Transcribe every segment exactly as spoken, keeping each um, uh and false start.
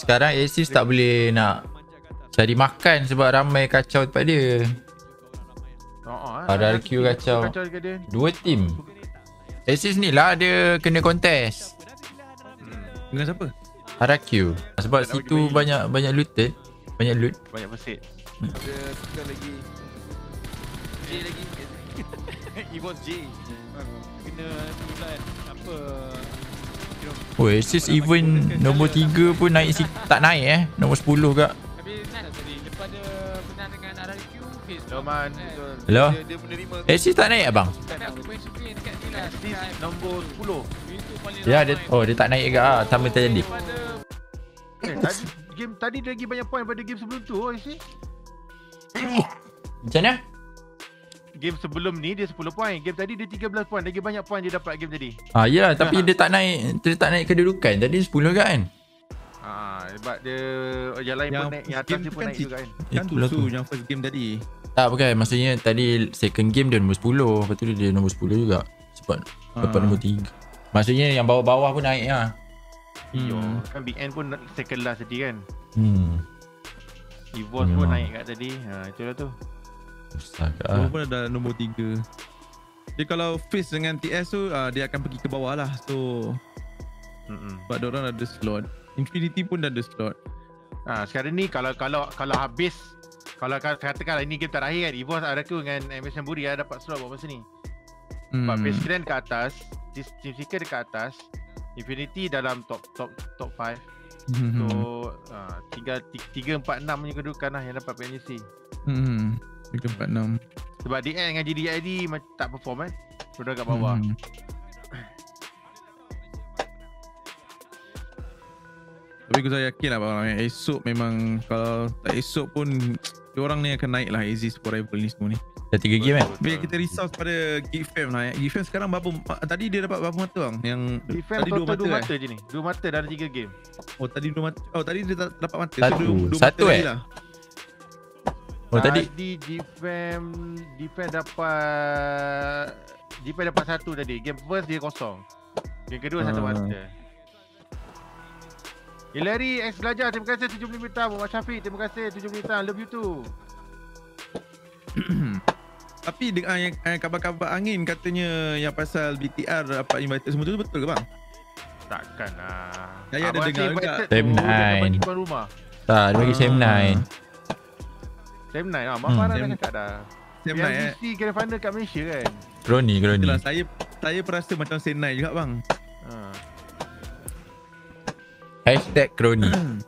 Sekarang Asis tak boleh nak cari makan sebab ramai kacau tempat dia. Oh, R R Q kacau. kacau dekat dia. Dua tim. Asis ni lah dia kena kontes. Hmm. Dengan siapa? R R Q. Sebab Tak nak situ bagi- banyak banyak looted. Banyak loot. Banyak pesit. Ada tukar lagi J lagi Evos J Kena ni lah apa Oh, Asis even nombor tiga pun naik si tak naik eh. Nombor sepuluh kak. Habis Nan tadi lepas dia menang dengan R R Q face Loman, kan. betul. Hello. Dia, dia menerima Asis tak naik abang? Tak nak aku main screen dekat ni lah. Di nombor sepuluh. Itu paling Ya dia ramai. oh dia tak naik ke ah. Sama terjadi. Daripada Eh, tadi game tadi dia lagi banyak point pada game sebelum tu. Oh, isi. Macam mana? Game sebelum ni dia sepuluh point. Game tadi dia tiga belas point. Lagi banyak point dia dapat game tadi. Ah ya tapi dia tak naik dia tak naik kedudukan. Tadi sepuluh kan? Ah, sebab dia oh, yang lain Yang pun naik, yang atas game dia tu pun kan naik ti- juga kan. Kan Itulah tu tu. yang first game tadi. Tak bukan. Maksudnya tadi second game dia nombor sepuluh. Lepas tu dia nombor sepuluh juga. Sebab dapat Ah. nombor tiga. Maksudnya yang bawah-bawah pun naik lah. Iyo, Hmm. kan Big N pun second last tadi kan. Hmm. Evos pun Memang. naik kat tadi. Ha, itulah tu. Susah ke Semua ah. pun ada nombor tiga. Dia kalau face dengan T S tu uh, dia akan pergi ke bawah lah. So Hmm. sebab diorang ada slot. Infinity pun dah ada slot. Ha, sekarang ni kalau kalau kalau habis kalau katakan ini game terakhir kan, Evos R R Q dengan M S Samburi ada dapat slot buat masa ni. Sebab Hmm. base grand ke atas, Team Seeker dekat atas, Infinity dalam top top top lima. So uh, tinggal tiga empat enam punya kedudukan lah yang dapat P N G C. Hmm. tiga empat enam. Sebab D N dengan G D I D tak perform kan. Sudah kat bawah. Hmm. Tapi aku saya yakin lah bang, esok memang kalau tak esok pun diorang ni akan naik lah Aziz Forever ni semua ni. Dah tiga game kan? Biar kita risau pada Gifam lah. Gifam sekarang berapa, tadi dia dapat berapa mata bang? Yang Defense tadi total dua eh? mata je ni. Dua mata dalam tiga game. Oh tadi dua mata. Oh tadi dia tak dapat mata. Satu. So, dua, dua Satu, mata eh? lagi lah. Oh tadi Tadi Defense Defense dapat Defense dapat satu tadi. Game first dia kosong. Game kedua satu Ah. mata. Hilary X Belajar, terima kasih tujuh puluh bintang. Muhammad Syafiq, terima kasih tujuh puluh bintang. Love you too. Tapi dengan yang eh, kabar-kabar angin katanya yang pasal B T R dapat invited semua tu betul ke bang? Takkan lah. Saya ada Abang dengar Asyik juga. invited Time tu, dia akan nine. bagi tuan rumah. tak dia bagi Sam nine. Time nine lah. Mak Hmm, Farah dah Sam- cakap dah. Sam Night eh. P L G C grand final kat Malaysia kan. Kroni kroni. Itulah saya saya perasa macam Sam Night juga bang. Ha. Hashtag kroni.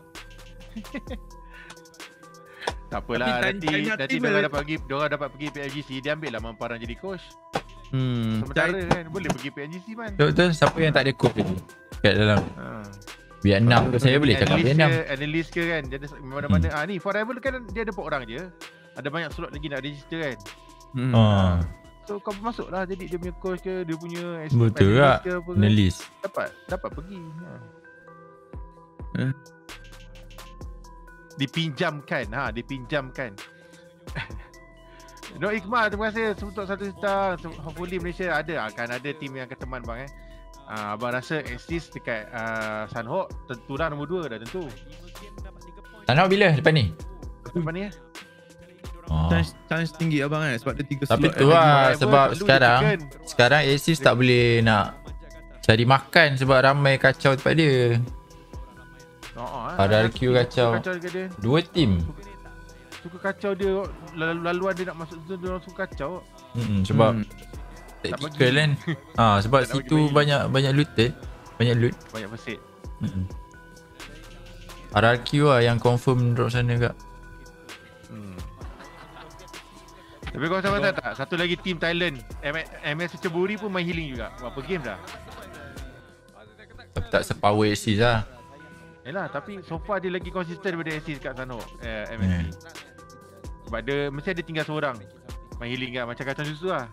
Tak apalah, Tapi nanti time- time nanti team dia dia- dapat pergi, dia orang dapat pergi P L G C, dia ambil lah Mamparang jadi coach. Hmm. Sementara Cai- kan boleh pergi P L G C man. Betul siapa yang tak ada coach lagi? Kat dalam Ha. Vietnam tu saya boleh cakap Analyst Vietnam. ke, analyst ke kan, dia ada mana-mana. Ah ni Forever kan dia ada empat orang je. Ada banyak slot lagi nak register kan. Hmm. Oh, So kau masuk lah jadi dia punya coach ke, dia punya betul tak? ke apa ke. Analyst. Dapat dapat pergi. Ha. Eh? Dipinjamkan, ha, dipinjamkan. No Iqmal, terima kasih untuk satu juta. Hopefully Malaysia ada akan ada tim yang akan teman bang eh. Uh, abang rasa Axis dekat uh, Sunhawk tentulah nombor dua dah tentu. Tak nak bila depan ni? Lepas ni eh. Oh. Chance, chance tinggi abang eh sebab dia tiga Tapi slot. tu eh. lah Forever sebab perlu sekarang dia tekan. sekarang Asis tak boleh nak cari makan sebab ramai kacau tempat dia. Oh, R R Q kacau. Kacau dekat dia. Dua tim. Suka kacau dia lalu laluan dia nak masuk zone dia langsung kacau. Hmm, sebab Hmm. tactical kan. Ah sebab Tak nak bagi situ bagi. banyak banyak looted. Banyak loot. Banyak pesit. Hmm. R R Q lah yang confirm drop sana kak. Hmm. Tapi kau tahu tak, tak? Satu lagi team Thailand M- MS Ceburi pun main healing juga. Berapa game dah? Tapi tak sepower Asis lah. Yalah, tapi so far dia lagi konsisten daripada Axis kat sana eh, M S C. Hmm. Sebab dia mesti ada tinggal seorang main healing kan, macam kacang susu lah.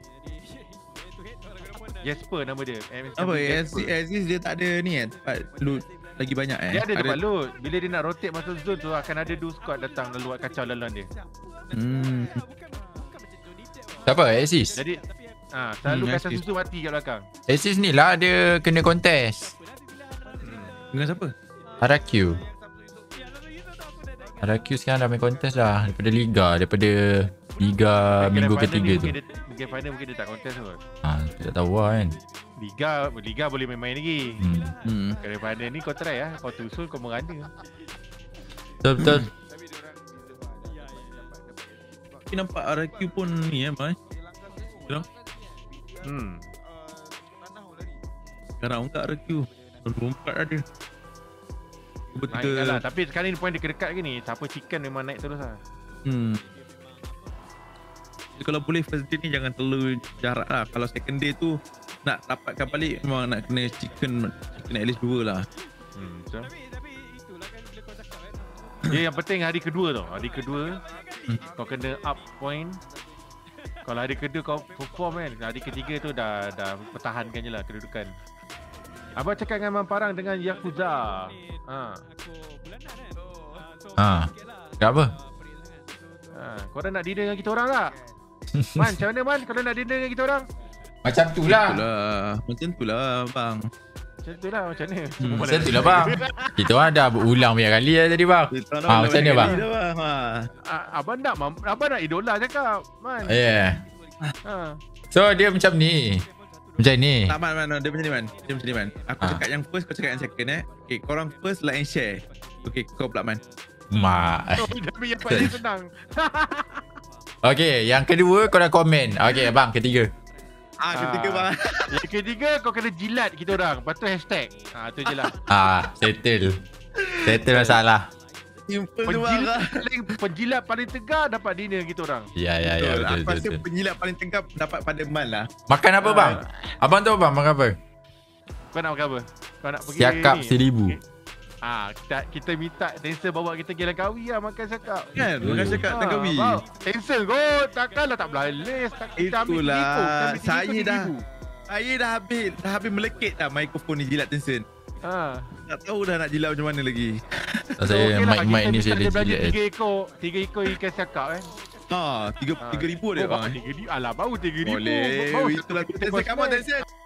Jasper nama dia. M S C Apa Jasper. Aziz dia tak ada ni eh tempat loot lagi banyak eh. Dia ada tempat load. Bila dia nak rotate masuk zone tu akan ada dua squad datang lalu kacau laluan dia. Hmm. Siapa Asis? Jadi ah selalu Hmm, kacang Axis. susu mati kat belakang. Asis ni lah dia kena kontes. Hmm. Dengan siapa? R R Q. R R Q sekarang dah main kontes dah. Daripada Liga. Daripada Liga minggu ketiga tu. Mungkin final mungkin dia tak kontes tu. Ha, tak tahu lah kan. Liga Liga boleh main-main lagi. Hmm. Hmm. Kalau final ni kau try lah. Kau tusul kau merana. Betul betul. Tapi nampak R R Q pun ni eh, Mai. Hmm. Sekarang kat R R Q. dua puluh empat ada. Naik lah. Tapi sekarang ni point dekat-dekat ke ni. Siapa chicken memang naik terus lah. Hmm. Jadi kalau boleh first day ni jangan terlalu jarak lah. Kalau second day tu nak dapatkan balik memang nak kena chicken chicken at least dua lah. Hmm, betul. Tapi tapi itulah kan bila kau cakap kan. Dia yang penting hari kedua tau. Hari kedua Hmm. kau kena up point. Kalau hari kedua kau perform kan. Hari ketiga tu dah dah pertahankan je lah kedudukan. Abang cakap dengan Mamparang dengan Yakuza. Ha. Aku bulanan kan. So, Ha. Tak apa. Ha. Korang nak dinner dengan kita orang tak? Man, macam mana Man? Korang nak dinner dengan kita orang? Macam tu lah. Itulah. Macam tu lah bang. Macam tu lah macam mana? Hmm, Macam tu lah bang. Kita orang dah berulang banyak kali lah tadi bang. Ha, macam mana bang? Ha. Ah, abang nak mam- abang nak idola cakap. Man. Yeah. Ha. So dia macam ni. Macam ni. Tak man, man, man, dia macam ni man. Dia macam ni man. Aku Ha. cakap yang first, kau cakap yang second eh. Okay, korang first like and share. Okay, kau pula man. Mak. Oh, tapi yang paling senang. Okay, yang kedua kau dah komen. Okay bang, ketiga. Ah, ketiga bang. Yang ketiga kau kena jilat kita orang. Lepas tu hashtag. Ha, tu je lah. Ah, settle. Settle masalah. Simple tu bang. Penjilat paling, penjilat paling tegar dapat dinner kita orang. Ya ya ya, betul Aku betul. rasa betul. penjilat paling tegap dapat pada Man lah. Makan apa bang? Abang tahu bang makan apa? Kau nak makan apa? Kau nak pergi Siakap ni? seribu. Ah, kita, kita minta Tencent bawa kita pergi Langkawi lah makan siakap. Kan? Bukan cakap Langkawi. Ah, Tencent kot. Takkanlah tak berlalis. Tak, kita ambil Itulah. tiga ribu. Kita ambil tiga Saya ribu, dah- tiga ribu. Saya dah habis, dah habis melekit dah mikrofon ni jilat Tencent. Ha. Tak tahu dah nak jilat macam mana lagi. Saya okey lah, mic-mic kita ni saya minta dia dah belanja jilat. tiga ekor, tiga ekor ikan siakap kan. Ha, tiga Ha. tiga ribu Oh, dia berapa? bang. tiga ribu. Alah, baru tiga ribu. Boleh. Baru Itulah kita Tencent, come on kosong. Tencent.